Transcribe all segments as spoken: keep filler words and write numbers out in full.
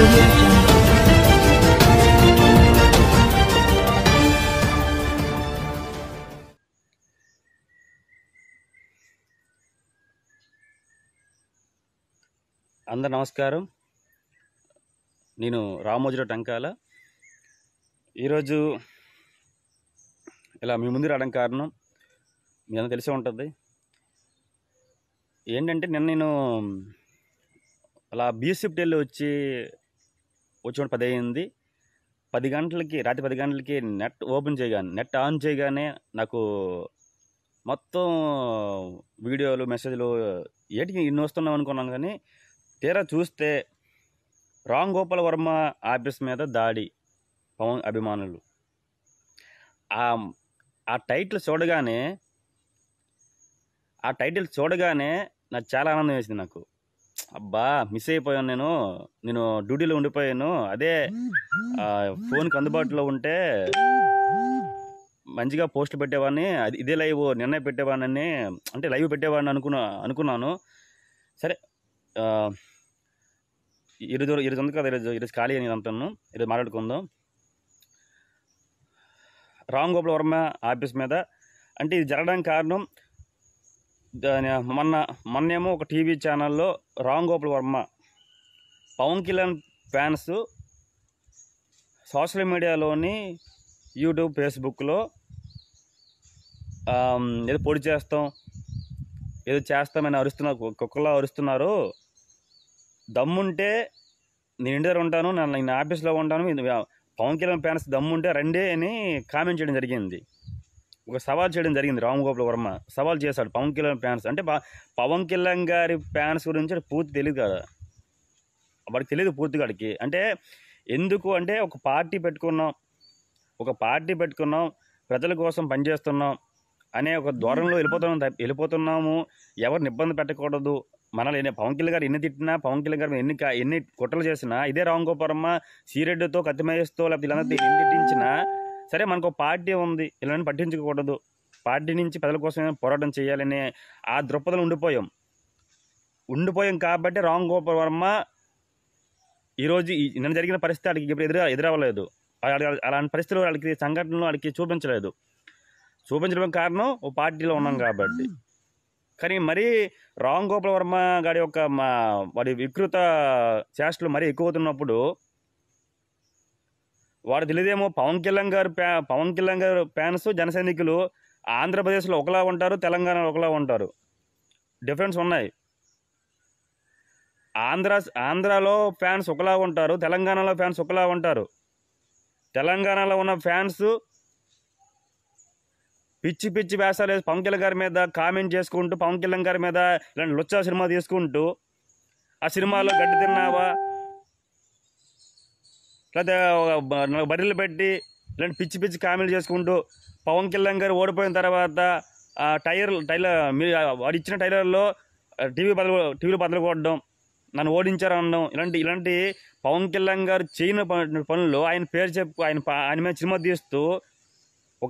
audio jungle. అందరు నమస్కారం. నేను రామోజీరావు టంకాల. ఈరోజు ఇలా మీ ముందు రావడం కారణం మీ అందరూ తెలిసే ఉంటుంది. ఏంటంటే నిన్న నేను అలా బీఎస్ఎఫ్ వెళ్ళి వచ్చి వచ్చి పది అయింది. పది గంటలకి రాత్రి పది గంటలకి నెట్ ఓపెన్ చేయగానే నెట్ ఆన్ చేయగానే నాకు మొత్తం వీడియోలు మెసేజ్లు ఏటికి ఇన్ని వస్తున్నాం అనుకున్నాను. కానీ తీరా చూస్తే రామ్ గోపాల్ వర్మ ఆఫీస్ మీద దాడి పవన్ అభిమానులు. ఆ టైటిల్ చూడగానే ఆ టైటిల్ చూడగానే నాకు చాలా ఆనందం వేసింది. నాకు అబ్బా మిస్ అయిపోయాను, నేను నేను డ్యూటీలో ఉండిపోయాను. అదే ఫోన్కి అందుబాటులో ఉంటే మంచిగా పోస్ట్ పెట్టేవాడిని, అది ఇదే లైవ్ నిన్నే పెట్టేవాడిని, అంటే లైవ్ పెట్టేవాడిని అనుకున్నా అనుకున్నాను సరే ఈరోజు ఈరోజు ఉంది కదా, ఈరోజు ఈరోజు ఖాళీ అని అంటాను. ఈరోజు మాట్లాడుకుందాం. రామ్ గోపాల్ వర్మ ఆఫీస్ మీద అంటే ఇది జరగడానికి కారణం, మొన్న మొన్నేమో ఒక టీవీ ఛానల్లో రామ్ గోపాల్ వర్మ పవన్ కళ్యాణ్ ఫ్యాన్స్ సోషల్ మీడియాలోని యూట్యూబ్ ఫేస్బుక్లో ఏదో పొడి చేస్తాం ఏదో చేస్తామని అరుస్తున్నారు, కుక్కలా అరుస్తున్నారు. దమ్ముంటే నేను ఇంటి దగ్గర ఉంటాను, నేను ఆఫీస్లో ఉంటాను, పవన్ కళ్యాణ్ ఫ్యాన్స్ దమ్ముంటే రండి అని కామెంట్ చేయడం జరిగింది. ఒక సవాల్ చేయడం జరిగింది. రామ్ గోపాల్ వర్మ సవాల్ చేశాడు పవన్ కళ్యాణ్ ఫ్యాన్స్. అంటే పవన్ కళ్యాణ్ గారి ఫ్యాన్స్ గురించి పూర్తి తెలియదు కదా, వాడికి తెలియదు పూర్తిగా. వాడికి అంటే ఎందుకు అంటే ఒక పార్టీ పెట్టుకున్నాం ఒక పార్టీ పెట్టుకున్నాం ప్రజల కోసం పనిచేస్తున్నాం అనే ఒక ధోరణిలో వెళ్ళిపోతున్నాం వెళ్ళిపోతున్నాము ఎవరిని ఇబ్బంది పెట్టకూడదు. మనల్ని పవన్ కళ్యాణ్ గారు ఎన్ని తిట్టినా, పవన్ కళ్యాణ్ గారు ఎన్ని ఎన్ని కుట్రలు చేసినా, ఇదే రామ్ గోపాల్ వర్మ సీరెడ్డితో కత్తిమేస్తూ లేకపోతే ఇలాంటి ఎన్ని తిట్టించినా సరే మనకు పార్టీ ఉంది, ఇలాంటి పట్టించుకోకూడదు, పార్టీ నుంచి ప్రజల కోసం పోరాటం చేయాలనే ఆ దృక్పథంలో ఉండిపోయాం ఉండిపోయాం కాబట్టి రామ్ గోపాల్ వర్మ ఈరోజు నిన్న జరిగిన పరిస్థితి వాడికి ఇప్పుడు ఎదురు ఎదురవ్వలేదు. అలాంటి పరిస్థితులు వాళ్ళకి సంఘటనలు వాళ్ళకి చూపించలేదు. చూపించడం కారణం ఓ పార్టీలో ఉన్నాం కాబట్టి. కానీ మరీ రామ్ గోపాల్ వర్మ గారి యొక్క మా వాడి వికృత చేష్టలు మరీ ఎక్కువ అవుతున్నప్పుడు వాడు తెలియదేమో పవన్ కళ్యాణ్ గారు ప్యా పవన్ కళ్యాణ్ గారు ఫ్యాన్స్ జన సైనికులు ఆంధ్రప్రదేశ్లో ఒకలా ఉంటారు, తెలంగాణలో ఒకలా ఉంటారు, డిఫరెన్స్ ఉన్నాయి. ఆంధ్ర ఆంధ్రాలో ఫ్యాన్స్ ఒకలా ఉంటారు, తెలంగాణలో ఫ్యాన్స్ ఒకలా ఉంటారు. తెలంగాణలో ఉన్న ఫ్యాన్స్ పిచ్చి పిచ్చి వేషాలు వేసి పవన్ కళ్యాణ్ గారి మీద కామెంట్ చేసుకుంటూ, పవన్ కళ్యాణ్ గారి మీద ఇలాంటి లుచ్చా సినిమా తీసుకుంటూ, ఆ సినిమాలో గడ్డి తిన్నావా లేకపోతే బర్రెలు పెట్టి ఇలాంటి పిచ్చి పిచ్చి కామెంట్ చేసుకుంటూ, పవన్ కళ్యాణ్ గారు ఓడిపోయిన తర్వాత ఆ టైర్ టైలర్ మీరు వాడు ఇచ్చిన టైలర్లో టీవీ బదులు టీవీలు బదులు కొట్టడం, నన్ను ఓడించారు అనడం, ఇలాంటి ఇలాంటి పవన్ కళ్యాణ్ గారు చేయని పనులు ఆయన పేరు చెప్పు ఆయన ఆయన మీద సినిమా తీస్తూ ఒక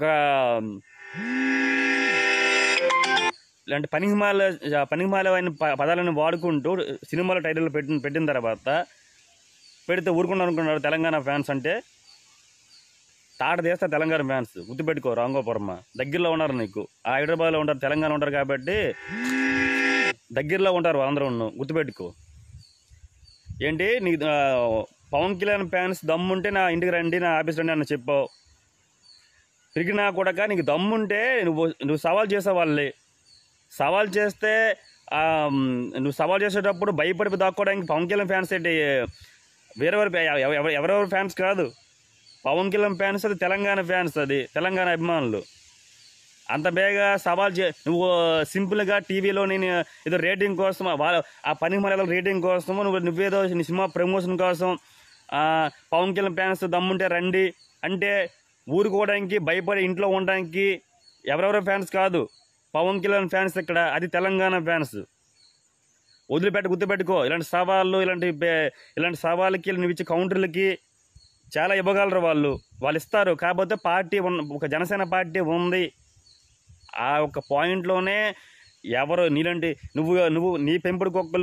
ఇలాంటి పనికిమాల పనికిమాలైన పదాలను వాడుకుంటూ సినిమాలో టైటిల్ పెట్టిన పెట్టిన తర్వాత పెడితే ఊరుకున్నారు అనుకున్నారు తెలంగాణ ఫ్యాన్స్. అంటే తాట తీస్తే తెలంగాణ ఫ్యాన్స్ గుర్తుపెట్టుకో. రామ్ గోపాల్ వర్మ దగ్గరలో ఉన్నారు, నీకు ఆ హైదరాబాద్లో ఉంటారు, తెలంగాణ ఉంటారు కాబట్టి దగ్గరలో ఉంటారు అందరూ, గుర్తుపెట్టుకో. ఏంటి నీకు పవన్ కళ్యాణ్ ఫ్యాన్స్ దమ్ముంటే నా ఇంటికి రండి, నా ఆఫీస్ రండి అని చెప్పావు. తిరిగినా కూడా నీకు దమ్ముంటే నువ్వు నువ్వు సవాల్ చేసే వాళ్ళే. సవాల్ చేస్తే నువ్వు సవాల్ చేసేటప్పుడు భయపడి దాక్కోవడానికి పవన్ కళ్యాణ్ ఫ్యాన్స్ ఏంటి వేరెవరి ఎవరెవరి ఫ్యాన్స్ కాదు, పవన్ కళ్యాణ్ ఫ్యాన్స్ అది తెలంగాణ ఫ్యాన్స్, అది తెలంగాణ అభిమానులు. అంత బేగా సవాల్ చే నువ్వు సింపుల్గా టీవీలో నేను ఏదో రేటింగ్ కోసం ఆ పని మర్యాదల రేటింగ్ కోసం నువ్వు నువ్వేదో సినిమా ప్రమోషన్ కోసం పవన్ కళ్యాణ్ ఫ్యాన్స్ దమ్ముంటే రండి అంటే ఊరుకోవడానికి భయపడి ఇంట్లో ఉండడానికి ఎవరెవరో ఫ్యాన్స్ కాదు, పవన్ కళ్యాణ్ ఫ్యాన్స్ ఇక్కడ, అది తెలంగాణ ఫ్యాన్స్. వదిలిపెట్ట గుర్తుపెట్టుకో. ఇలాంటి సవాళ్ళు ఇలాంటి ఇలాంటి సవాళ్ళకి నువ్వు ఇచ్చే కౌంటర్లకి చాలా ఇవ్వగలరు వాళ్ళు వాళ్ళు ఇస్తారు. కాకపోతే పార్టీ ఒక జనసేన పార్టీ ఉంది, ఆ ఒక పాయింట్లోనే ఎవరు నీలాంటి నువ్వు నువ్వు నీ పెంపుడు కుక్కలు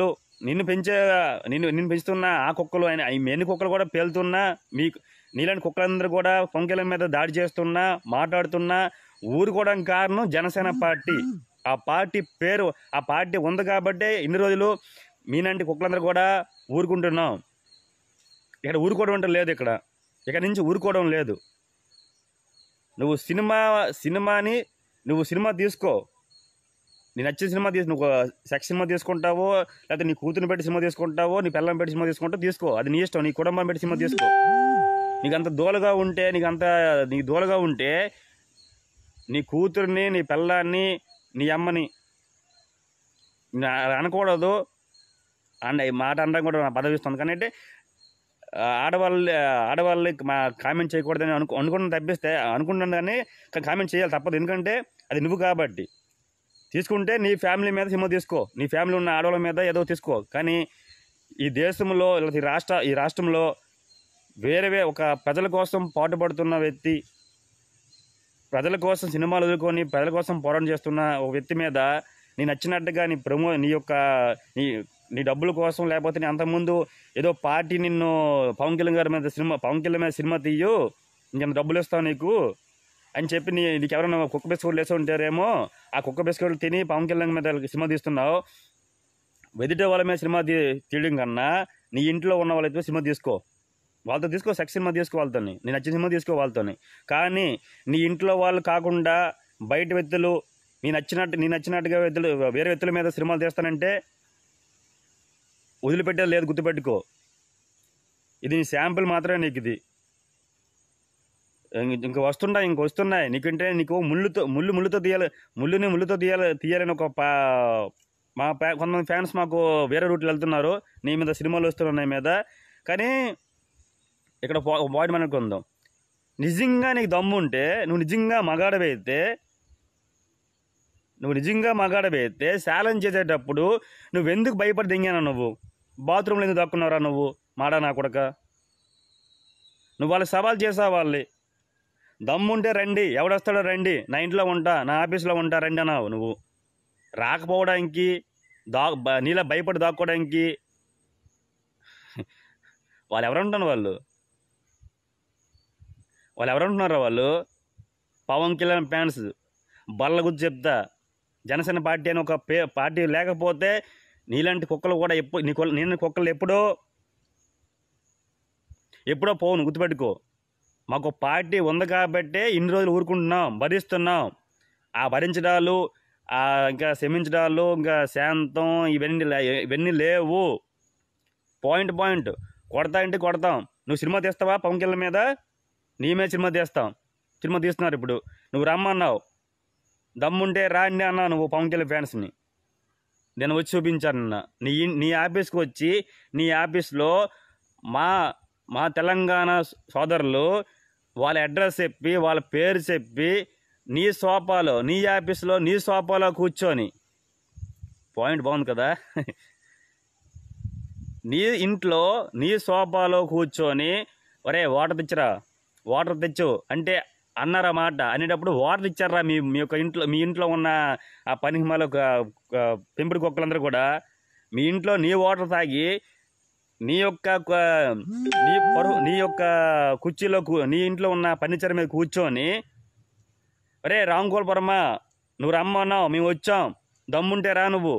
నిన్ను పెంచే నిన్ను నిన్ను పెంచుతున్న ఆ కుక్కలు ఆయన ఎన్ని కుక్కలు కూడా పేలుతున్నా మీకు నీలాంటి కుక్కలందరూ కూడా పొంకెల మీద దాడి చేస్తున్నా మాట్లాడుతున్నా ఊరుకోవడానికి కారణం జనసేన పార్టీ. ఆ పార్టీ పేరు ఆ పార్టీ ఉంది కాబట్టే ఇన్ని రోజులు మీలాంటి కుక్కలందరూ కూడా ఊరుకుంటున్నాం. ఇక్కడ ఊరుకోవడం అంటే లేదు. ఇక్కడ ఇక్కడ నుంచి ఊరుకోవడం లేదు. నువ్వు సినిమా సినిమాని నువ్వు సినిమా తీసుకో, నీ నచ్చిన సినిమా తీసు నువ్వు సెక్స్ సినిమా తీసుకుంటావో, లేకపోతే నీ కూతురుని పెట్టి సినిమా తీసుకుంటావో, నీ పిల్లని పెట్టి సినిమా తీసుకుంటావో తీసుకో, అది నీ ఇష్టం. నీ కుటుంబం పెట్టి సినిమా తీసుకో. నీకు అంత దూలగా ఉంటే నీకు అంత నీకు దూలగా ఉంటే నీ కూతుర్ని, నీ పిల్లాన్ని, నీ అమ్మని అనకూడదు. అండ్ మాట అనడం కూడా నా పదవిస్తుంది. కానీ అంటే ఆడవాళ్ళ ఆడవాళ్ళకి మా కామెంట్ చేయకూడదని అనుకు అనుకున్న తప్పిస్తే అనుకుంటున్నాను, కానీ కామెంట్ చేయాలి తప్పదు. ఎందుకంటే అది నువ్వు కాబట్టి. తీసుకుంటే నీ ఫ్యామిలీ మీద సినిమా తీసుకో, నీ ఫ్యామిలీ ఉన్న ఆడవాళ్ళ మీద ఏదో తీసుకో. కానీ ఈ దేశంలో ఈ రాష్ట్ర ఈ రాష్ట్రంలో వేరే ఒక ప్రజల కోసం పాటుపడుతున్న వ్యక్తి, ప్రజల కోసం సినిమాలు వదులుకొని ప్రజల కోసం పోరాటం చేస్తున్న ఒక వ్యక్తి మీద నీ నచ్చినట్టుగా నీ ప్రమో నీ యొక్క నీ నీ డబ్బుల కోసం, లేకపోతే నీ అంతకుముందు ఏదో పార్టీ నిన్ను పవన్ కళ్యాణ్ గారి మీద సినిమా పవన్ కళ్యాణ్ మీద సినిమా తీయు, ఇంకెంత డబ్బులు ఇస్తావు నీకు అని చెప్పి నీ నీకు ఎవరైనా కుక్క బిస్కెట్లు వేసి ఉంటారేమో, ఆ కుక్క బిస్కెట్లు తిని పవన్ కళ్యాణ్ మీద సినిమా తీస్తున్నావు. వెదిటే వాళ్ళ మీద సినిమా తీ తీయడం కన్నా నీ ఇంట్లో ఉన్న వాళ్ళతో సినిమా తీసుకో, వాళ్ళతో తీసుకో, సెక్స్ సినిమా తీసుకో, వాళ్ళతోని నీ నచ్చిన సినిమా తీసుకో వాళ్ళతోని. కానీ నీ ఇంట్లో వాళ్ళు కాకుండా బయట వ్యక్తులు నీ నచ్చినట్టు నీ నచ్చినట్టుగా వ్యక్తులు వేరే వ్యక్తుల మీద సినిమాలు తీస్తానంటే వదిలిపెట్టేది లేదు, గుర్తుపెట్టుకో. ఇది నీ శాంపుల్ మాత్రమే నీకు. ఇది ఇంక వస్తున్నాయి ఇంక వస్తున్నాయి నీకంటే నీకు ముళ్ళుతో ముళ్ళు ముళ్ళుతో తీయాలి ముళ్ళుని ముళ్ళుతో తీయాలి తీయాలని ఒక పా మా ప్యా కొంతమంది ఫ్యాన్స్ మాకు వేరే రూట్లో వెళ్తున్నారు. నీ మీద సినిమాలు వస్తున్నాయి మీద. కానీ ఇక్కడ పాయింట్ మనకు ఉందాం. నిజంగా నీకు దమ్ము ఉంటే, నువ్వు నిజంగా మగాడవైతే నువ్వు నిజంగా మగాడవైతే ఛాలెంజ్ చేసేటప్పుడు నువ్వెందుకు భయపడి దింగానా? నువ్వు బాత్రూంలో ఎందుకు దక్కున్నారా? నువ్వు మాడా నా కొడక, నువ్వు వాళ్ళకి సవాల్ చేసావు. వాళ్ళని దమ్ముంటే రండి, ఎవడొస్తాడో రండి, నా ఇంట్లో ఉంటా, నా ఆఫీస్లో ఉంటా రండి అన్నావు. నువ్వు రాకపోవడానికి దా నీలా భయపడి దాక్కోవడానికి వాళ్ళు ఎవరంటున్నారు? వాళ్ళు వాళ్ళు ఎవరంటున్నారా? వాళ్ళు పవన్ కళ్యాణ్ ఫ్యాన్స్. బల్ల గురించి చెప్తా, జనసేన పార్టీ అని ఒక పే పార్టీ లేకపోతే నీలాంటి కుక్కలు కూడా ఎప్పుడు నీ నేను కుక్కలు ఎప్పుడో ఎప్పుడో పోను, గుర్తుపెట్టుకో. మాకు పార్టీ ఉంది కాబట్టే ఇన్ని రోజులు ఊరుకుంటున్నాం, భరిస్తున్నాం. ఆ భరించడాలు, ఇంకా క్షమించడాలు, ఇంకా శాంతం ఇవన్నీ ఇవన్నీ లేవు. పాయింట్ పాయింట్ కొడతా అంటే కొడతాం. నువ్వు సినిమా తీస్తావా పవన్ కళ్యాణ్ మీద? నీ మీద సినిమా తీస్తాం. సినిమా తీస్తున్నారు ఇప్పుడు. నువ్వు రమ్మన్నావు, దమ్ముంటే రాండి అన్నావు నువ్వు పవన్ కళ్యాణ్ ఫ్యాన్స్ని. నేను వచ్చి చూపించానన్న నీ నీ ఆఫీస్కి వచ్చి నీ ఆఫీస్లో మా మా తెలంగాణ సోదరులు వాళ్ళ అడ్రస్ చెప్పి వాళ్ళ పేరు చెప్పి నీ సోఫాలో నీ ఆఫీస్లో నీ సోఫాలో కూర్చొని, పాయింట్ బాగుంది కదా, నీ ఇంట్లో నీ సోఫాలో కూర్చొని ఒరే వాటర్ తెచ్చరా వాటర్ తెచ్చు అంటే అన్నారా మాట. అనేటప్పుడు వాటర్ ఇచ్చారా మీ మీ యొక్క ఇంట్లో మీ ఇంట్లో ఉన్న ఆ పనిహిమాల పెంపుడు కుక్కలందరూ కూడా మీ ఇంట్లో నీ వాటర్ తాగి నీ యొక్క నీ పరు నీ యొక్క కుర్చీలో నీ ఇంట్లో ఉన్న ఫర్నిచర్ మీద కూర్చొని అరే రాంగోపాలవర్మ నువ్వు రమ్మన్నావు, మేము వచ్చాం, దమ్ముంటే రా. నువ్వు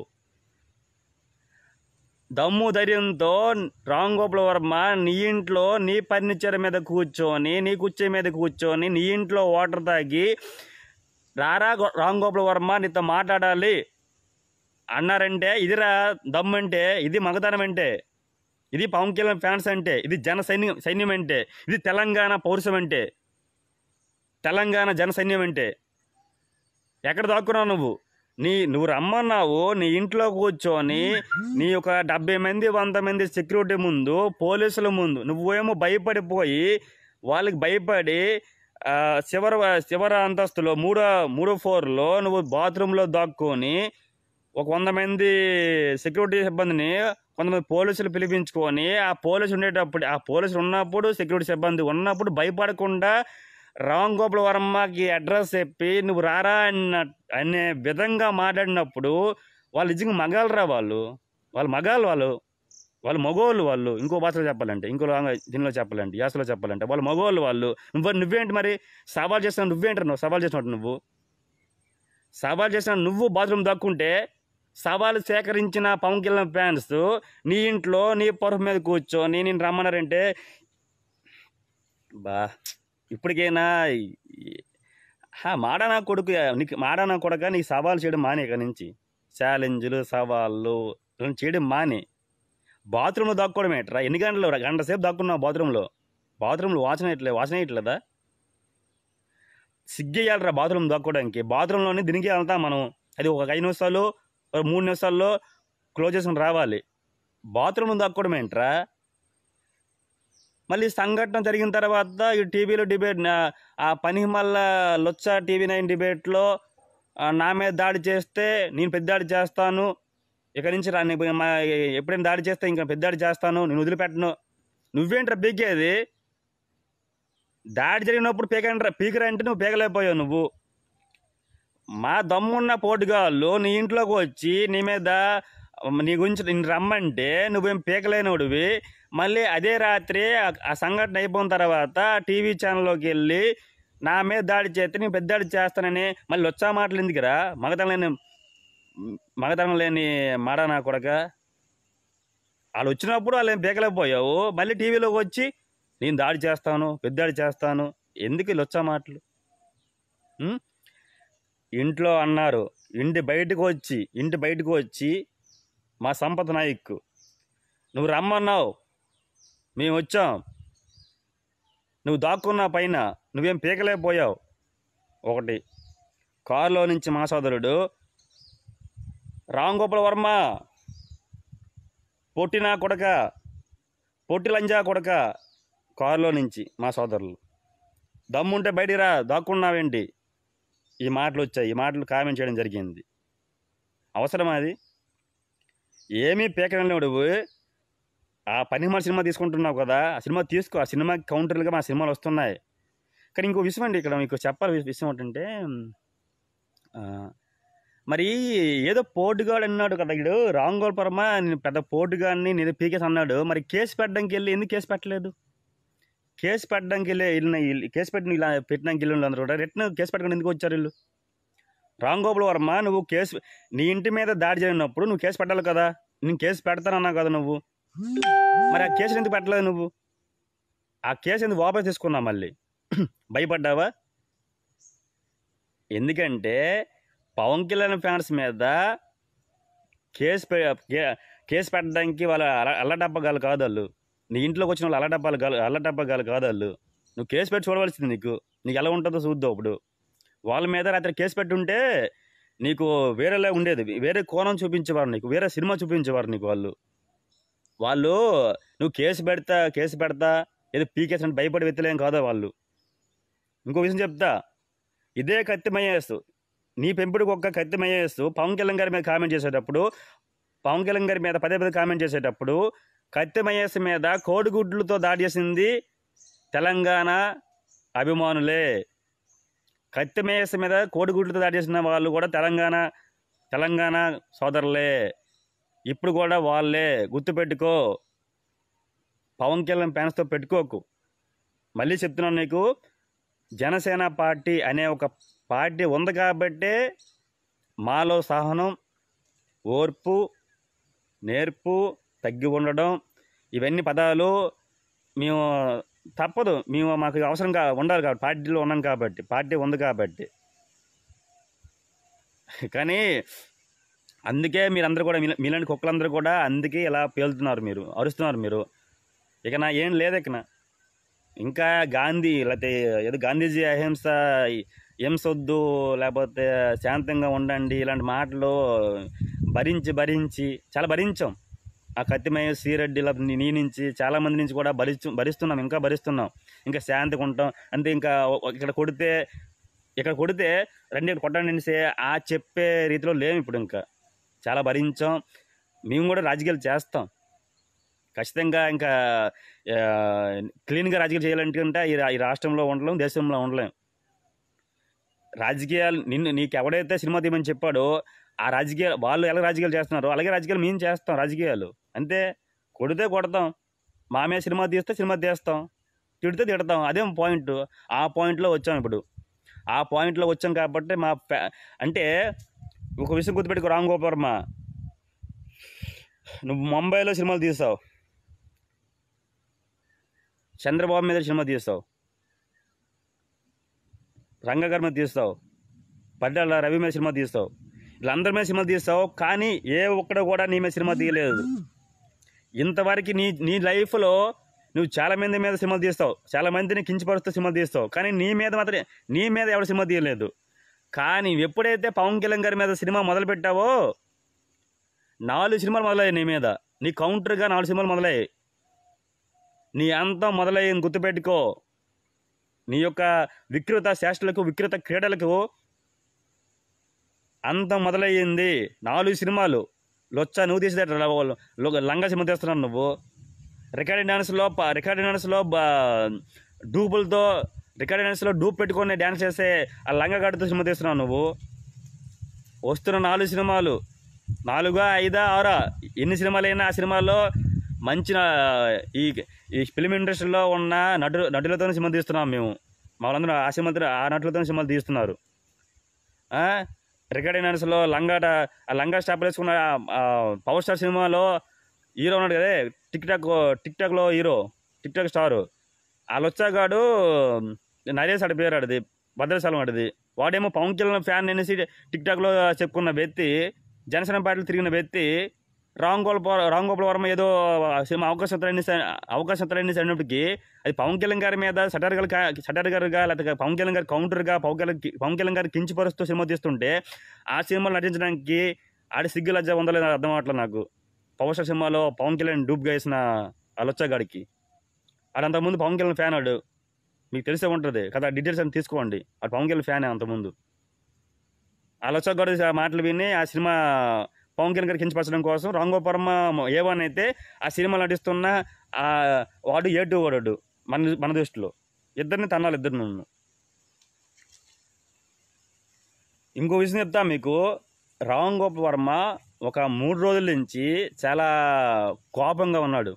దమ్ము ధైర్యంతో రాంగోపాలవర్మ నీ ఇంట్లో నీ ఫర్నిచర్ మీద కూర్చొని నీ కుర్చీ మీద కూర్చొని నీ ఇంట్లో వాటర్ తాగి రారా రాంగోపాలవర్మ నీతో మాట్లాడాలి అన్నారంటే ఇదిరా దమ్ము అంటే, ఇది మగతనం అంటే, ఇది పవన్ కళ్యాణ్ ఫ్యాన్స్ అంటే, ఇది జన సైన్యం సైన్యం అంటే, ఇది తెలంగాణ పౌరుషం అంటే, తెలంగాణ జన సైన్యం అంటే. ఎక్కడ దాక్కున్నావు నువ్వు? నీ నువ్వు రమ్మన్నావు, నీ ఇంట్లో కూర్చొని నీ ఒక డెబ్బై మంది వంద మంది సెక్యూరిటీ ముందు పోలీసుల ముందు నువ్వేమో భయపడిపోయి వాళ్ళకి భయపడి చివరి చివరి అంతస్తులో మూడో మూడో ఫ్లోర్లో నువ్వు బాత్రూంలో దాక్కొని ఒక వంద మంది సెక్యూరిటీ సిబ్బందిని కొంతమంది పోలీసులు పిలిపించుకొని ఆ పోలీసు ఉండేటప్పుడు ఆ పోలీసులు ఉన్నప్పుడు సెక్యూరిటీ సిబ్బంది ఉన్నప్పుడు భయపడకుండా రాంగోపాలవర్మకి అడ్రస్ చెప్పి నువ్వు రారా అన్న అనే విధంగా మాట్లాడినప్పుడు వాళ్ళు నిజంగా మగాలరా? వాళ్ళు వాళ్ళు మగాళ్ళు, వాళ్ళు వాళ్ళు మగోళ్ళు, వాళ్ళు ఇంకో భాషలో చెప్పాలంటే, ఇంకో దీనిలో చెప్పాలంటే, యాసలో చెప్పాలంటే వాళ్ళు మగోళ్ళు. వాళ్ళు నువ్వు నువ్వేంటి మరి సవాల్ చేసిన నువ్వేంటారు? నువ్వు సవాల్ చేసినట్టు నువ్వు సవాల్ చేసిన నువ్వు బాత్రూమ్ దక్కుంటే సవాలు సేకరించిన పవన్ కళ్యాణ్ ఫ్యాన్స్ నీ ఇంట్లో నీ పరుపు మీద కూర్చొని నేను రమ్మన్నారంటే బా ఇప్పటికైనా మాడానా కొడుకు, నీకు మాడానా కొడక నీకు సవాలు చేయడం మానే. ఇక నుంచి ఛాలెంజ్లు సవాళ్ళు చేయడం మానే. బాత్రూంలో దాక్కోవడం ఏంట్రా? ఎన్ని గంటలు? గంట సేపు దాక్కున్నావు బాత్రూంలో. బాత్రూంలో వాసన ఇట్లే వాసన ఇట్లేదా? సిగ్గేయాలరా బాత్రూమ్ దాక్కోవడానికి. బాత్రూంలోనే దీనికి వెళ్తాం మనం. అది ఒక ఐదు నిమిషాలు మూడు నిమిషాల్లో క్లోజ్ చేసుకుని రావాలి. బాత్రూమ్ దాక్కోవడం ఏంట్రా? మళ్ళీ సంఘటన జరిగిన తర్వాత ఈ టీవీలో డిబేట్, ఆ పని మళ్ళా లొచ్చ టీవీ నైన్ డిబేట్లో నా మీద దాడి చేస్తే నేను పెద్ద దాడి చేస్తాను, ఇక నుంచి రా ఎప్పుడైనా దాడి చేస్తే ఇంకా పెద్ద దాడి చేస్తాను, నేను వదిలిపెట్టను. నువ్వేంట్రా పీకేది? దాడి జరిగినప్పుడు పీకండ్రా పీకరా అంటే నువ్వు పీకలేకపోయావు. నువ్వు మా దమ్మున్న పోటుగాళ్ళు నీ ఇంట్లోకి వచ్చి నీ మీద నీ గురించి నేను రమ్మంటే నువ్వేం పీకలేనోడివి. మళ్ళీ అదే రాత్రి ఆ సంఘటన అయిపోయిన తర్వాత టీవీ ఛానల్లోకి వెళ్ళి నా మీద దాడి చేస్తే నేను పెద్ద దాడి చేస్తానని మళ్ళీ వచ్చా మాటలు ఎందుకురా? మగతనం లేని మగతనం లేని మాట నా కొడక. వాళ్ళు వచ్చినప్పుడు వాళ్ళు ఏం పీకలేకపోయావు. మళ్ళీ టీవీలోకి వచ్చి నేను దాడి చేస్తాను, పెద్ద దాడి చేస్తాను. ఎందుకు లొచ్చా మాటలు? ఇంట్లో అన్నారు, ఇంటి బయటకు వచ్చి ఇంటి బయటకు వచ్చి మా సంపద నాయక్ నువ్వు రమ్మన్నావు, మేము వచ్చాం, నువ్వు దాక్కున్నా పైన నువ్వేం పీకలేకపోయావు. ఒకటి కారులో నుంచి మా సోదరుడు రామ్ గోపాల్ వర్మ, పొట్టినా కొడక, పొట్టి లంజా కొడక, కారులో నుంచి మా సోదరులు దమ్ముంటే బయటికి రా, దాక్కున్నావేంటి? ఈ మాటలు వచ్చాయి. ఈ మాటలు కామెంట్ చేయడం జరిగింది. అవసరమా అది? ఏమీ పీకలేడు. ఆ పనిమాల సినిమా తీసుకుంటున్నావు కదా, ఆ సినిమా తీసుకో. ఆ సినిమాకి కౌంటర్లుగా మా సినిమాలు వస్తున్నాయి. కానీ ఇంకో విషయం అండి, ఇక్కడ మీకు చెప్పాలి విషయం ఏంటంటే, మరి ఏదో పోటుగాడు అన్నాడు కదా ఇడు రామ్ గోపాల్ వర్మ, నేను పెద్ద పోటుగాడిని నేను పీకేసి అన్నాడు. మరి కేసు పెట్టడానికి వెళ్ళి ఎందుకు కేసు పెట్టలేదు? కేసు పెట్టడానికి వెళ్ళి వెళ్ళిన కేసు పెట్టిన ఇలా పెట్టడానికి వెళ్ళిన అందరూ కూడా రిటర్న్ కేసు పెట్టడానికి ఎందుకు వచ్చారు వీళ్ళు? రామ్ గోపాల్ వర్మ, నువ్వు కేసు నీ ఇంటి మీద దాడి జరిగినప్పుడు నువ్వు కేసు పెట్టాలి కదా. నేను కేసు పెడతానన్నావు కదా నువ్వు. మరి ఆ కేసులు ఎందుకు పెట్టలేదు నువ్వు? ఆ కేసు ఎందుకు వాపస్ తీసుకున్నావు? మళ్ళీ భయపడ్డావా? ఎందుకంటే పవన్ కళ్యాణ్ ఫ్యాన్స్ మీద కేసు కేసు పెట్టడానికి వాళ్ళ అల్లటప్పగాలు కాదు వాళ్ళు. నీ ఇంట్లోకి వచ్చిన వాళ్ళు అల్లటప్పాలు గాలు అల్లటప్పగాలు కాదు వాళ్ళు. నువ్వు కేసు పెట్టి చూడవలసింది. నీకు నీకు ఎలా ఉంటుందో చూద్దాం. ఇప్పుడు వాళ్ళ మీద రాత్రి కేసు పెట్టుంటే నీకు వేరేలా ఉండేది, వేరే కోణం చూపించేవారు, నీకు వేరే సినిమా చూపించేవారు నీకు. వాళ్ళు వాళ్ళు నువ్వు కేసు పెడతా కేసు పెడతా ఏదో పీకేసి అంటే భయపడి వెత్తలేం కాదా వాళ్ళు. ఇంకో విషయం చెప్తా, ఇదే కత్తి మహేష్, నీ పెంపుడికి ఒక్క కత్తి మహేష్ పవన్ కళ్యాణ్ గారి మీద కామెంట్ చేసేటప్పుడు పవన్ కళ్యాణ్ గారి మీద పదే పదే కామెంట్ చేసేటప్పుడు కత్తి మహేష్ మీద కోడిగుడ్లతో దాడి చేసింది తెలంగాణ అభిమానులే. కత్తి మహేష్ మీద కోడిగుడ్లతో దాడి చేసిన వాళ్ళు కూడా తెలంగాణ తెలంగాణ సోదరులే. ఇప్పుడు కూడా వాళ్ళే, గుర్తుపెట్టుకో. పవన్ కళ్యాణ్ ఫ్యాన్స్తో పెట్టుకోకు. మళ్ళీ చెప్తున్నాను నీకు, జనసేన పార్టీ అనే ఒక పార్టీ ఉంది కాబట్టే మాలో సహనం, ఓర్పు, నేర్పు, తగ్గి ఉండడం, ఇవన్నీ పదాలు మేము తప్పదు. మేము మాకు అవసరంగా ఉండాలి కాబట్టి, పార్టీలో ఉన్నాం కాబట్టి, పార్టీ ఉంది కాబట్టి. కానీ అందుకే మీరందరూ కూడా మీలాంటి కుక్కలందరూ కూడా అందుకే ఇలా పేలుతున్నారు, మీరు అరుస్తున్నారు. మీరు ఇక నా ఏం లేదు. ఇక ఇంకా గాంధీ లేకపోతే ఏదో గాంధీజీ అహింస హింసొద్దు, లేకపోతే శాంతంగా ఉండండి, ఇలాంటి మాటలు భరించి భరించి చాలా భరించాం. ఆ కత్తిమయ్య శ్రీరెడ్డి నీ నుంచి చాలామంది నుంచి కూడా భరిస్తు భరిస్తున్నాం ఇంకా భరిస్తున్నాం. ఇంకా శాంతిగా ఉంటాం అంతే. ఇంకా ఇక్కడ కొడితే ఇక్కడ కొడితే రెండు ఇక్కడ కొట్టండి ఆ చెప్పే రీతిలో లేము ఇప్పుడు. ఇంకా చాలా భరించాం. మేము కూడా రాజకీయాలు చేస్తాం ఖచ్చితంగా. ఇంకా క్లీన్గా రాజకీయాలు చేయాలంటే ఈ రాష్ట్రంలో ఉండలేం, దేశంలో ఉండలేం. రాజకీయాలు నిన్ను నీకు ఎవడైతే సినిమా తీయమని చెప్పాడో ఆ రాజకీయాలు వాళ్ళు ఎలా రాజకీయాలు చేస్తున్నారు అలాగే రాజకీయాలు మేము చేస్తాం. రాజకీయాలు అంతే, కొడితే కొడతాం, మా మీద సినిమా తీస్తే సినిమా తీస్తాం, తిడితే తిడతాం. అదేం పాయింట్. ఆ పాయింట్లో వచ్చాం ఇప్పుడు. ఆ పాయింట్లో వచ్చాం కాబట్టి మా అంటే ఒక విషయం గుర్తుపెట్టుకో రామ్ గోపాల్ వర్మ, నువ్వు ముంబైలో సినిమాలు తీస్తావు, చంద్రబాబు మీద సినిమా తీస్తావు, రంగ గారి మీద తీస్తావు, పడ్డాల రవి మీద సినిమా తీస్తావు, వీళ్ళందరి మీద సినిమా తీస్తావు. కానీ ఏ ఒక్కడ కూడా నీ మీద సినిమా తీయలేదు ఇంతవరకు. నీ నీ లైఫ్లో నువ్వు చాలా మంది మీద సినిమాలు తీస్తావు, చాలా మందిని కించపరుస్తూ సినిమాలు తీస్తావు, కానీ నీ మీద మాత్రమే నీ మీద ఎవరు సినిమా తీయలేదు. కానీ ఎప్పుడైతే పవన్ కళ్యాణ్ గారి మీద సినిమా మొదలు పెట్టావో నాలుగు సినిమాలు మొదలయ్యాయి నీ మీద. నీ కౌంటర్గా నాలుగు సినిమాలు మొదలయ్యాయి. నీ అంతం మొదలయ్యింది గుర్తుపెట్టుకో. నీ యొక్క వికృత చేష్టలకు వికృత క్రీడలకు అంతం మొదలయ్యింది. నాలుగు సినిమాలు లొచ్చ నువ్వు తీసేట లంగా సినిమా తీస్తున్నావు నువ్వు. రికార్డింగ్ డ్యాన్స్లో రికార్డింగ్ డ్యాన్స్లో డూపులతో రికార్డింగ్ డ్యాన్స్లో డూప్ పెట్టుకొని డ్యాన్స్ చేసే ఆ లంగా గాడితో సినిమా తీస్తున్నావు నువ్వు. వస్తున్న నాలుగు సినిమాలు, నాలుగా ఐదా ఆరా ఎన్ని సినిమాలు అయినా ఆ సినిమాల్లో మంచి ఈ ఈ ఫిలిం ఇండస్ట్రీలో ఉన్న నటు నటులతో సినిమా తీస్తున్నాం మేము. వాళ్ళందరూ ఆ సినిమా ఆ నటులతో సినిమాలు తీస్తున్నారు. రికార్డింగ్ డ్యాన్స్లో లంగాట ఆ లంగా స్టాప్ వేసుకున్న పవర్ స్టార్ సినిమాలో హీరో ఉన్నాడు కదే, టిక్ టాక్ టిక్ టాక్లో హీరో, టిక్ టాక్ స్టారు ఆ లొచ్చాగాడు నరేష్ అడి పేరు ఆడిది, భద్రశాలం ఆడిది. వాడేమో పవన్ కళ్యాణ్ ఫ్యాన్ అనేసి టిక్ టాక్లో చెప్పుకున్న వ్యక్తి, జనసేన పార్టీలు తిరిగిన వ్యక్తి రామ్ గోపాల్ రామ్ గోపాల్ వర్మ ఏదో సినిమా అవకాశం అవకాశం అయినప్పటికీ అది పవన్ కళ్యాణ్ గారి మీద సటర్గా సటర్గర్గా లేకపోతే పవన్ కళ్యాణ్ గారి కౌంటర్గా పవన్ కళ్యాణ్ పవన్ కళ్యాణ్ గారి కించిపరుస్తూ సినిమా తీస్తుంటే ఆ సినిమాలు నటించడానికి ఆడి సిగ్గు లజ్జ ఉందలేదు అర్థం అవట్లేదు నాకు. పవర్ స్టార్ సినిమాలో పవన్ కళ్యాణ్ డూప్గా వేసిన ఆ లొచ్చగాడికి ఆడంతకుముందు పవన్ కళ్యాణ్ ఫ్యాన్ ఆడు, మీకు తెలిసే ఉంటుంది కదా, డీటెయిల్స్ అని తీసుకోండి. ఆడు పవన్ కళ్యాణ్ ఫ్యానే అంతకుముందు. ఆ లొచ్చగాడు మాటలు విని ఆ సినిమా పవన్ కళ్యాణ్ గారు కించపరచడం కోసం రామ్ గోపాల్ వర్మ ఏ వన్ అయితే ఆ సినిమాలు నటిస్తున్న వాడు ఏ టూ వాడు మన మన దృష్టిలో ఇద్దరిని తన్నాలి, ఇద్దరు నన్ను. ఇంకో విషయం చెప్తా మీకు, రామ్ గోపాల్ వర్మ ఒక మూడు రోజుల నుంచి చాలా కోపంగా ఉన్నాడు.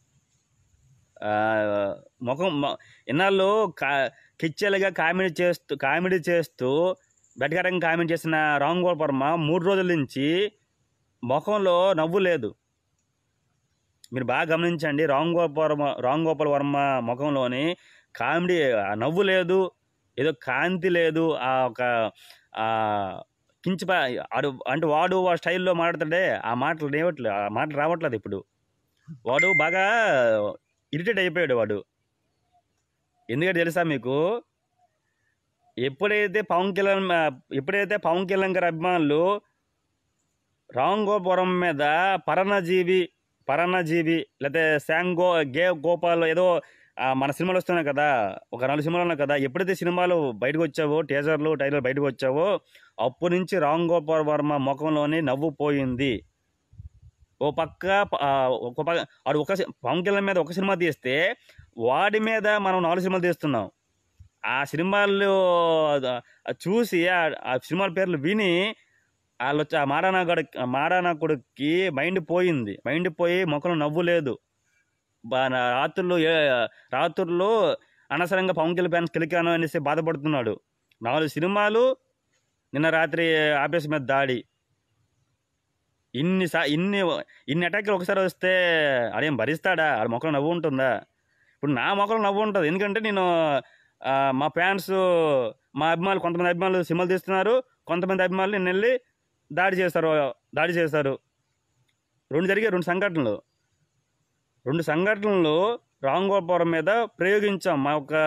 ముఖం ఇన్నాళ్ళు కా కిచ్చెలుగా కామెడీ చేస్తూ కామెడీ చేస్తూ బెటకరంగా కామెంట్ చేసిన రామ్ గోపాల్ వర్మ మూడు రోజుల నుంచి ముఖంలో నవ్వు లేదు. మీరు బాగా గమనించండి, రామ్ గోపాల్ వర్మ రామ్ గోపాల్ వర్మ ముఖంలోని కామెడీ నవ్వు లేదు, ఏదో కాంతి లేదు. ఆ ఒక కించిప ఆడు అంటే వాడు ఆ స్టైల్లో మాట్లాడతాడే ఆ మాటలు లేవట్లేదు, ఆ మాటలు రావట్లేదు. ఇప్పుడు వాడు బాగా ఇరిటేట్ అయిపోయాడు వాడు. ఎందుకంటే తెలుసా మీకు, ఎప్పుడైతే పవన్ కళ్యాణ్ ఎప్పుడైతే పవన్ కళ్యాణ్ గారి అభిమానులు రామ్ గోపాల్ వర్మ మీద పరణజీవి పరణజీవి లేకపోతే శాంగో గే గోపాల్ ఏదో మన సినిమాలు వస్తున్నాయి కదా, ఒక నాలుగు సినిమాలు ఉన్నాయి కదా, ఎప్పుడైతే సినిమాలు బయటకు వచ్చావో, టీజర్లు టైలర్ బయటకు వచ్చావో అప్పటి నుంచి రామ్ గోపాల్ వర్మ ముఖంలోని నవ్వు పోయింది. ఓ పక్క ఒక పక్క వాడు ఒక పవన్ కళ్యాణ్ మీద ఒక సినిమా తీస్తే వాడి మీద మనం నాలుగు సినిమాలు తీస్తున్నాం. ఆ సినిమాలు చూసి ఆ సినిమాల పేర్లు విని వాళ్ళు వచ్చి ఆ మాడానా గడు మాడానా కొడుక్కి మైండ్ పోయింది. మైండ్ పోయి ముఖంలో నవ్వు లేదు. రాత్రులు రాత్రులు అనవసరంగా పవన్ కళ్యాణ్ ఫ్యాన్స్ కిలికాను అనేసి బాధపడుతున్నాడు. నాలుగు సినిమాలు, నిన్న రాత్రి ఆఫీస్ మీద దాడి, ఇన్ని సా ఇన్ని ఇన్ని అటాక్లు ఒకసారి వస్తే అదేం భరిస్తాడా? ఆడ మొక్కలు నవ్వు ఉంటుందా? ఇప్పుడు నా మొక్కలు నవ్వు ఉంటుంది, ఎందుకంటే నేను మా ఫ్యాన్స్ మా అభిమానులు కొంతమంది అభిమానులు సినిమాలు తీస్తున్నారు, కొంతమంది అభిమానులు నిన్న వెళ్ళి దాడి చేస్తారు దాడి చేస్తారు రెండు జరిగే రెండు సంఘటనలు రెండు సంఘటనలు రామ్ గోపాల్ వర్మ మీద ప్రయోగించాం. మా యొక్క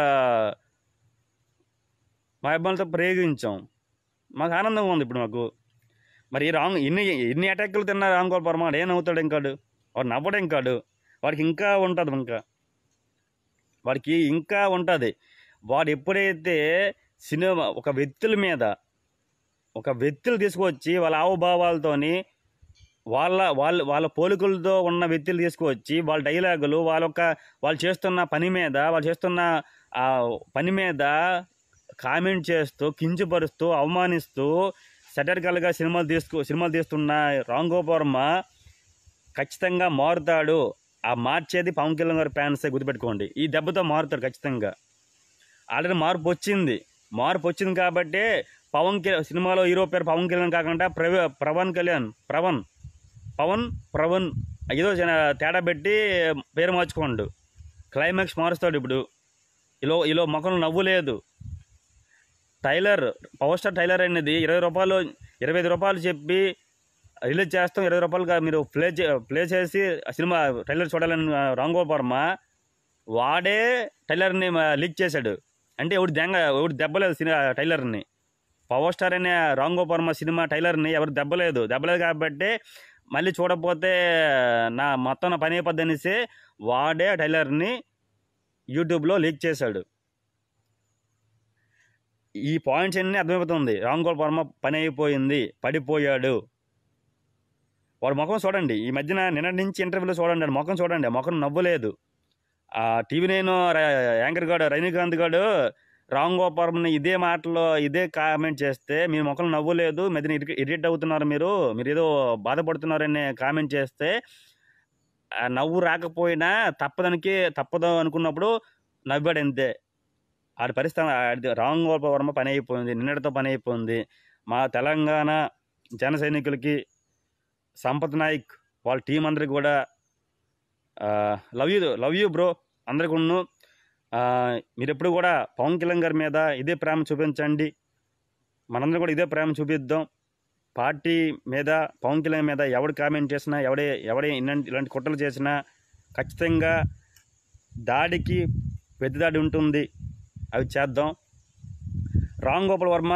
మా అభిమానులతో ప్రయోగించాం. మాకు ఆనందంగా ఉంది ఇప్పుడు మాకు. మరి రాంగ్ ఇన్ని ఇన్ని అటాక్లు తిన్న రామ్ గోపాల్ వర్మ వాడు ఏం నవ్వుతాడు? ఇంకాడు వాడు నవ్వడం ఇంకాడు వాడికి ఇంకా ఉంటుంది ఇంకా వాడికి ఇంకా ఉంటుంది. వాడు ఎప్పుడైతే సినిమా ఒక వ్యక్తుల మీద ఒక వ్యక్తులు తీసుకువచ్చి వాళ్ళ హావభావాలతోని వాళ్ళ వాళ్ళ వాళ్ళ పోలికలతో ఉన్న వ్యక్తులు తీసుకువచ్చి వాళ్ళ డైలాగులు వాళ్ళ యొక్క వాళ్ళు చేస్తున్న పని మీద వాళ్ళు చేస్తున్న పని మీద కామెంట్ చేస్తూ కించపరుస్తూ అవమానిస్తూ సెటరికల్గా సినిమాలు తీసుకు సినిమాలు తీస్తున్న రామ్ గోపాల్ వర్మ ఖచ్చితంగా మారుతాడు. ఆ మార్చేది పవన్ కళ్యాణ్ గారి ఫ్యాన్సే, గుర్తుపెట్టుకోండి. ఈ దెబ్బతో మారుతాడు ఖచ్చితంగా. ఆల్రెడీ మార్పు వచ్చింది. మార్పు వచ్చింది కాబట్టి పవన్ కళ్యాణ్ సినిమాలో హీరో పేరు పవన్ కళ్యాణ్ కాకుండా ప్రవ ప్రవణ్ కళ్యాణ్ ప్రవణ్ పవన్ ప్రవణ్ ఏదో తేడా పెట్టి పేరు మార్చుకోండు. క్లైమాక్స్ మారుస్తాడు. ఇప్పుడు ఇలా ఇలా ముఖం నవ్వు లేదు. టైలర్ పవర్ స్టార్ టైలర్ అనేది ఇరవై రూపాయలు ఇరవై ఐదు రూపాయలు చెప్పి రిలీజ్ చేస్తాం. ఇరవై రూపాయలుగా మీరు ప్లే చే ప్లే చేసి సినిమా టైలర్ చూడాలని రామ్ గోపాల్ వర్మ వాడే టైలర్ని లీక్ చేశాడు. అంటే ఎవడు దెంగ ఎవడు దెబ్బలేదు సినిమా టైలర్ని. పవర్ స్టార్ అనే రామ్ గోపాల్ వర్మ సినిమా టైలర్ని ఎవరు దెబ్బలేదు దెబ్బలేదు కాబట్టి మళ్ళీ చూడకపోతే నా మొత్తం నా పని అయిపోద్ది అనేసి వాడే టైలర్ని యూట్యూబ్లో లీక్ చేశాడు. ఈ పాయింట్స్ అన్నీ అర్థమైపోతుంది. రామ్ గోపాల్ వర్మ పని అయిపోయింది, పడిపోయాడు. వాడు ముఖం చూడండి. ఈ మధ్యన నిన్నటి నుంచి ఇంటర్వ్యూలో చూడండి, వాడు ముఖం చూడండి. ఆ ముఖం నవ్వులేదు. ఆ టీవీ నైన్ యాంకర్ గాడు రజనీకాంత్ గాడు రామ్ గోపాల్ వర్మని ఇదే మాటలో ఇదే కామెంట్ చేస్తే మీ ముఖం నవ్వులేదు, మధ్యన ఇరిటేట్ అవుతున్నారు, మీరు మీరు ఏదో బాధపడుతున్నారని కామెంట్ చేస్తే నవ్వు రాకపోయినా తప్పదానికి తప్పదు అనుకున్నప్పుడు నవ్వాడు అంతే. ఆడి పరిస్థితి రామ్ గోపాల్ వర్మ పని అయిపోయింది, నిన్నటితో పని అయిపోయింది. మా తెలంగాణ జన సైనికులకి, సంపత్ నాయక్ వాళ్ళ టీం అందరికి కూడా love you love you bro. అందరికి ఉన్ను మీరు ఎప్పుడు కూడా పవన్ కళ్యాణ్ గారి మీద ఇదే ప్రేమ చూపించండి. మనందరం కూడా ఇదే ప్రేమ చూపిద్దాం. పార్టీ మీద పవన్ కళ్యాణ్ మీద ఎవడు కామెంట్ చేసినా, ఎవడే ఎవడే ఇలాంటి కుట్రలు చేసినా ఖచ్చితంగా దాడికి పెద్ద దాడి ఉంటుంది. అవి చేద్దాం. రామ్ గోపాల్ వర్మ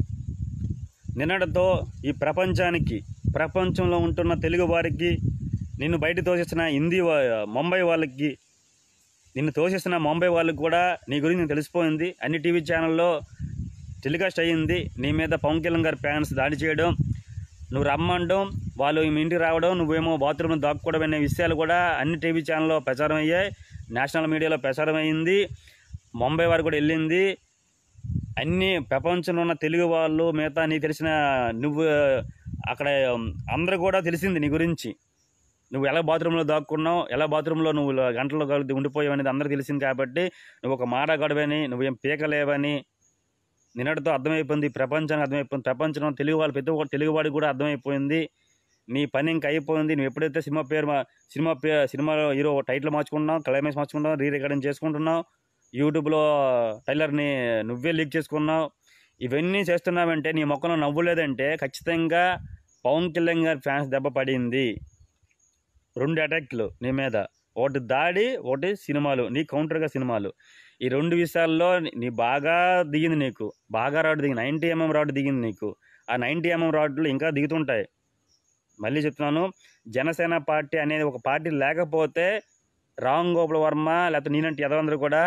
నిన్నటితో ఈ ప్రపంచానికి, ప్రపంచంలో ఉంటున్న తెలుగు వారికి, నిన్ను బయట తోసేసిన హిందీ ముంబై వాళ్ళకి, నిన్ను తోసేసిన ముంబై వాళ్ళకి కూడా నీ గురించి తెలిసిపోయింది. అన్ని టీవీ ఛానల్లో టెలికాస్ట్ అయ్యింది. నీ మీద పవన్ కళ్యాణ్ గారి ఫ్యాన్స్ దాడి చేయడం, నువ్వు రమ్మండం, వాళ్ళు మీ ఇంటికి రావడం, నువ్వేమో బాత్రూంలో దాక్కోవడం అనే విషయాలు కూడా అన్ని టీవీ ఛానల్లో ప్రచారం అయ్యాయి. నేషనల్ మీడియాలో ప్రచారం అయ్యింది. ముంబై వారు కూడా వెళ్ళింది. అన్ని ప్రపంచంలో ఉన్న తెలుగు వాళ్ళు, మిగతా నీకు తెలిసిన నువ్వు అక్కడ అందరూ కూడా తెలిసింది నీ గురించి. నువ్వు ఎలా బాత్రూంలో దాక్కున్నావు, ఎలా బాత్రూంలో నువ్వు గంటలో కలిసి ఉండిపోయావు అనేది అందరికీ తెలిసింది. కాబట్టి నువ్వు ఒక మాట గడవని, నువ్వేం పీకలేవని నిన్నటితో అర్థమైపోయింది. ప్రపంచానికి అర్థమైపోయింది. ప్రపంచంలో తెలుగు వాళ్ళు ప్రతి ఒక్క తెలుగువాడికి కూడా అర్థమైపోయింది. నీ పని ఇంకా అయిపోయింది. నువ్వు ఎప్పుడైతే సినిమా పేరు సినిమా పే సినిమాలో హీరో టైటిల్ మార్చుకుంటున్నావు, క్లైమాక్స్ మార్చుకుంటున్నావు, రీ రికార్డింగ్ చేసుకుంటున్నావు, యూట్యూబ్లో టైలర్ని నువ్వే లీక్ చేసుకున్నావు, ఇవన్నీ చేస్తున్నావంటే నీ మొక్కలో నవ్వులేదంటే ఖచ్చితంగా పవన్ కళ్యాణ్ గారి ఫ్యాన్స్ దెబ్బ పడింది. రెండు అటాక్లు నీ మీద, ఒకటి దాడి, ఒకటి సినిమాలు, నీ కౌంటర్గా సినిమాలు. ఈ రెండు విషయాల్లో నీ బాగా దిగింది, నీకు బాగా రాడ్ దిగింది. నైంటీ ఎంఎం రాడ్ దిగింది నీకు. ఆ నైంటీ ఎంఎం రాడ్లు ఇంకా దిగుతుంటాయి. మళ్ళీ చెప్తున్నాను, జనసేన పార్టీ అనేది ఒక పార్టీ లేకపోతే రామ్ గోపాల్ వర్మ లేకపోతే నేనంటే ఎదవందరూ కూడా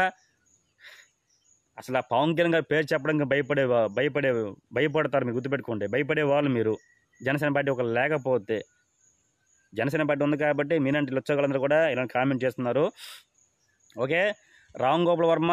అసలు ఆ పవన్ కళ్యాణ్ గారి పేరు చెప్పడానికి భయపడే భయపడే భయపడతారు. మీరు గుర్తుపెట్టుకోండి, భయపడే వాళ్ళు మీరు. జనసేన పార్టీ ఒక లేకపోతే, జనసేన పార్టీ ఉంది కాబట్టి మీనంటి లొచ్చగలందరూ కూడా ఇలా కామెంట్ చేస్తున్నారు. ఓకే, రామ్ గోపాల్ వర్మ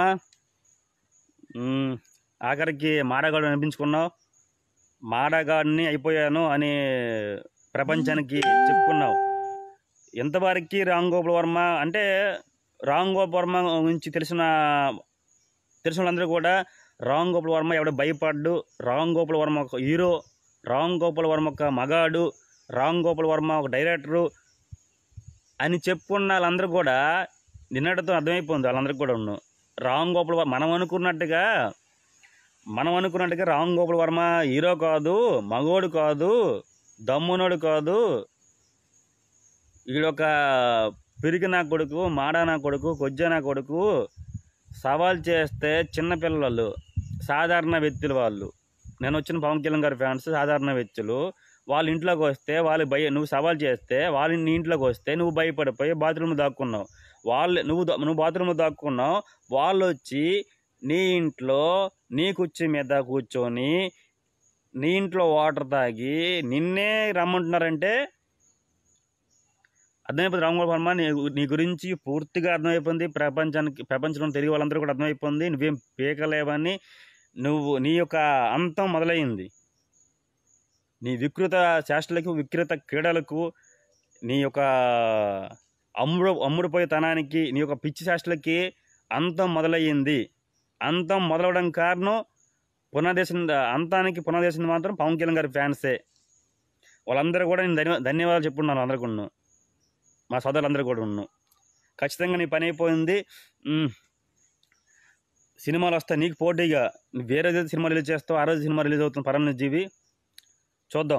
ఆఖరికి మాడగాడు అనిపించుకున్నావు, మాడగాడిని అయిపోయాను అని ప్రపంచానికి చెప్పుకున్నావు. ఎంతవరకు రామ్ గోపాల్ వర్మ అంటే, రామ్ గోపాల్ వర్మ గురించి తెలిసిన తెలిసిన వాళ్ళందరూ కూడా రామ్ గోపాల్ వర్మ ఎవడో భయపడ్డు, రామ్ గోపాల్ వర్మ ఒక హీరో, రామ్ గోపాల్ వర్మ ఒక మగాడు, రామ్ గోపాల్ వర్మ ఒక డైరెక్టరు అని చెప్పుకున్న వాళ్ళందరూ కూడా నిన్నటితో అర్థమైపోయింది. వాళ్ళందరికీ కూడా ఉన్నాను రామ్ గోపాల్ వర్మ మనం అనుకున్నట్టుగా మనం అనుకున్నట్టుగా రామ్ గోపాల్ వర్మ హీరో కాదు, మగోడు కాదు, దమ్మునోడు కాదు, ఈడొక పిరికి నా కొడుకు, మాడా నా కొడుకు, కొజ్జా నా కొడుకు. సవాల్ చేస్తే చిన్నపిల్లలు, సాధారణ వ్యక్తులు వాళ్ళు. నేను వచ్చిన పవన్ కళ్యాణ్ గారి ఫ్యాన్స్ సాధారణ వ్యక్తులు. వాళ్ళ ఇంట్లోకి వస్తే వాళ్ళు భయ నువ్వు సవాల్ చేస్తే వాళ్ళ నీ ఇంట్లోకి వస్తే నువ్వు భయపడిపోయి బాత్రూమ్లో దాక్కున్నావు. వాళ్ళు నువ్వు నువ్వు బాత్రూమ్లో దాక్కున్నావు. వాళ్ళు వచ్చి నీ ఇంట్లో నీ కుర్చీ మీద కూర్చొని నీ ఇంట్లో వాటర్ తాగి నిన్నే రమ్మంటున్నారంటే అర్థమైపోయింది. రామ్ గోపాల్ వర్మ నీ నీ గురించి పూర్తిగా అర్థమైపోయింది. ప్రపంచానికి ప్రపంచంలో తెలుగు వాళ్ళందరూ కూడా అర్థమైపోయింది. నువ్వేం పీకలేవని, నువ్వు నీ యొక్క అంతం మొదలైంది. నీ వికృత చేష్టలకు, వికృత క్రీడలకు, నీ యొక్క అమ్ముడు అమ్ముడుపోయే తనానికి, నీ యొక్క పిచ్చి చేష్టలకి అంతం మొదలయ్యింది. అంతం మొదలవడం కారణం పునర్దేశం, అంతానికి పునర్దేశం మాత్రం పవన్ కళ్యాణ్ గారి ఫ్యాన్సే. వాళ్ళందరూ కూడా నేను ధన్య ధన్యవాదాలు చెప్పుకున్నాను. అందరికీ ఉన్ను, మా సోదరులందరూ కూడా ఉన్ను. ఖచ్చితంగా నీ పని అయిపోయింది. సినిమాలు వస్తాయి నీకు పోటీగా. వేరే రోజు సినిమా రిలీజ్ చేస్తావు, ఆ రోజు సినిమా రిలీజ్ అవుతుంది పరమేశ్వర జీవి. చూద్దాం.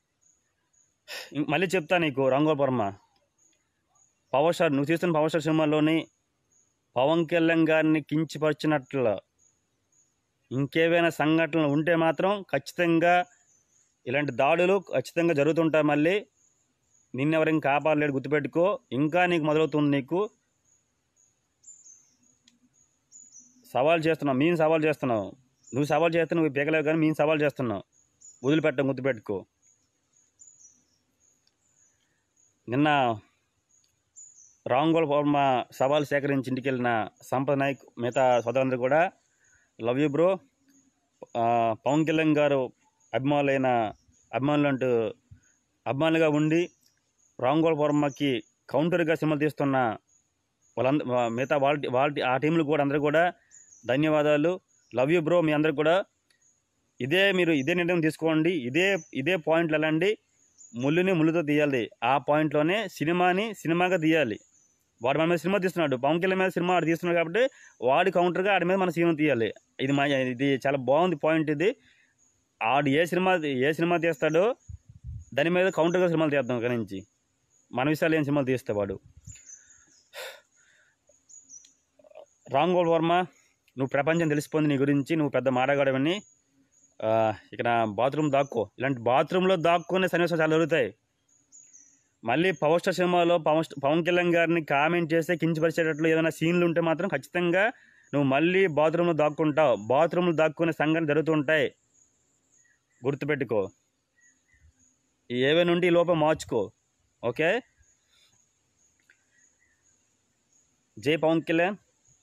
మళ్ళీ చెప్తా నీకు, రాంగోపాల్ వర్మ పవర్ స్టార్, నువ్వు తీస్తున్న పవర్ స్టార్ సినిమాలోని పవన్ కళ్యాణ్ గారిని కించపరిచినట్లు ఇంకేవైనా సంఘటనలు ఉంటే మాత్రం ఖచ్చితంగా ఇలాంటి దాడులు ఖచ్చితంగా జరుగుతుంటాయి. మళ్ళీ నిన్నెవరేం కాపాడలేడు, గుర్తుపెట్టుకో. ఇంకా నీకు మొదలవుతుంది. నీకు సవాల్ చేస్తున్నావు, మేము సవాల్ చేస్తున్నావు. నువ్వు సవాల్ చేస్తే నువ్వు పీకలేవు, కానీ మేము సవాల్ చేస్తున్నావు. వదిలిపెట్టాం, గుర్తుపెట్టుకో. నిన్న రాంగోపాల్ వర్మ సవాల్ సేకరించి ఇంటికి వెళ్ళిన సంపత్ నాయక్, మిగతా సోదరులందరూ కూడా love you bro. Pavan Kalyan garu అభిమానులైన అభిమానులు అంటూ అభిమానులుగా ఉండి రాంగోపాల్ వర్మకి కౌంటర్గా సినిమాలు తీస్తున్న వాళ్ళంద మిగతా వాళ్ళ వాళ్ళ ఆ టీంలు కూడా అందరూ కూడా ధన్యవాదాలు. Love you bro. మీ అందరు కూడా ఇదే మీరు ఇదే నిర్ణయం తీసుకోండి. ఇదే ఇదే పాయింట్లు వెళ్ళండి. ముళ్ళుని ముళ్ళుతో తీయాలి. ఆ పాయింట్లోనే సినిమాని సినిమాగా తీయాలి. వాడు మన మీద సినిమా తీస్తున్నాడు, పవన్ కళ్యాణ్ మీద సినిమా ఆడు తీస్తున్నాడు కాబట్టి వాడి కౌంటర్గా ఆడి మీద మన సినిమా తీయాలి. ఇది మా ఇది చాలా బాగుంది పాయింట్. ఇది ఆడు ఏ సినిమా ఏ సినిమా తీస్తాడో దాని మీద కౌంటర్గా సినిమాలు తీద్దాం. అక్కడి నుంచి మన విషయాలు ఏం సినిమాలు తీస్తే వాడు. రాంగోపాల్ వర్మ, నువ్వు ప్రపంచం తెలిసిపోయింది నీ గురించి. నువ్వు పెద్ద మాటగాడవని. ఇక్కడ బాత్రూమ్ దాక్కో. ఇలాంటి బాత్రూంలో దాక్కునే సన్నివేశాలు చాలా జరుగుతాయి. మళ్ళీ పవర్ స్టార్ సినిమాలో పవన్ పవన్ కళ్యాణ్ గారిని కామెంట్ చేస్తే కించపరిచేటట్లు ఏదైనా సీన్లు ఉంటే మాత్రం ఖచ్చితంగా నువ్వు మళ్ళీ బాత్రూంలో దాక్కుంటావు. బాత్రూంలో దాక్కునే సంఘటనలు జరుగుతుంటాయి, గుర్తుపెట్టుకో. ఏవే నుండి ఈ లోపం మార్చుకో. ఓకే. జై పవన్ కళ్యాణ్,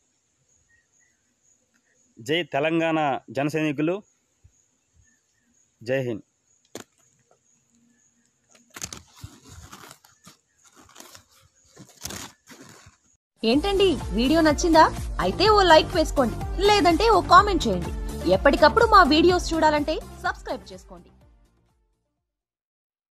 జై తెలంగాణ జన సైనికులు, జై హింద్. ఏంటండి, వీడియో నచ్చిందా? అయితే ఓ లైక్ వేసుకోండి, లేదంటే ఓ కామెంట్ చేయండి. ఎప్పటికప్పుడు మా వీడియోస్ చూడాలంటే సబ్స్క్రైబ్ చేసుకోండి.